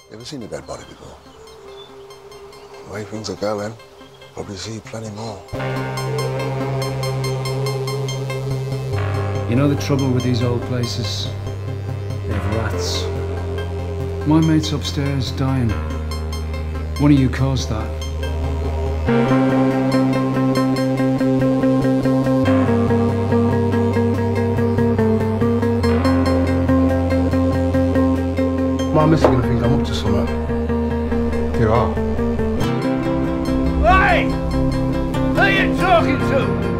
You ever seen a dead body before? The way things are going, probably see plenty more. You know the trouble with these old places? They have rats. My mate's upstairs dying. One of you caused that. My missus gonna think I'm up to something. You are. Hey! Who are you talking to?